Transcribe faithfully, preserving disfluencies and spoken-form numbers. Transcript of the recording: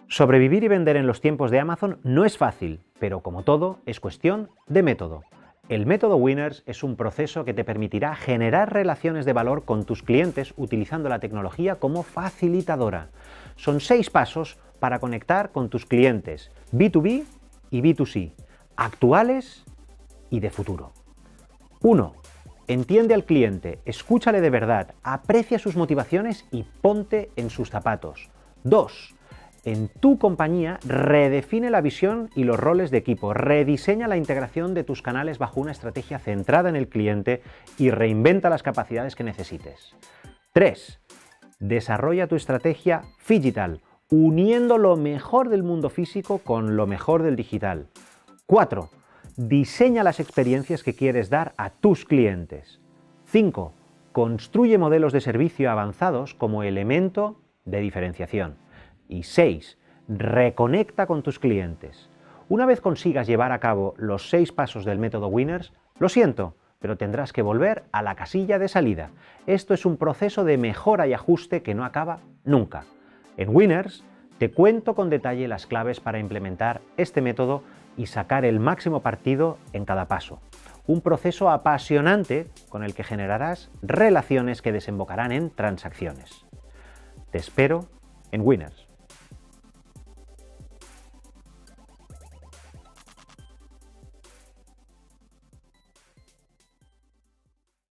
Sobrevivir y vender en los tiempos de Amazon no es fácil, pero como todo, es cuestión de método. El método Winners es un proceso que te permitirá generar relaciones de valor con tus clientes utilizando la tecnología como facilitadora. Son seis pasos para conectar con tus clientes B dos B y B dos C, actuales y de futuro. uno. Entiende al cliente, escúchale de verdad, aprecia sus motivaciones y ponte en sus zapatos. dos. En tu compañía, redefine la visión y los roles de equipo, rediseña la integración de tus canales bajo una estrategia centrada en el cliente y reinventa las capacidades que necesites. tres. Desarrolla tu estrategia Phygital, uniendo lo mejor del mundo físico con lo mejor del digital. cuatro. Diseña las experiencias que quieres dar a tus clientes. cinco. Construye modelos de servicio avanzados como elemento de diferenciación. Y seis. Reconecta con tus clientes. Una vez consigas llevar a cabo los seis pasos del método Winners, lo siento, pero tendrás que volver a la casilla de salida. Esto es un proceso de mejora y ajuste que no acaba nunca. En Winners te cuento con detalle las claves para implementar este método y sacar el máximo partido en cada paso. Un proceso apasionante con el que generarás relaciones que desembocarán en transacciones. Te espero en Winners.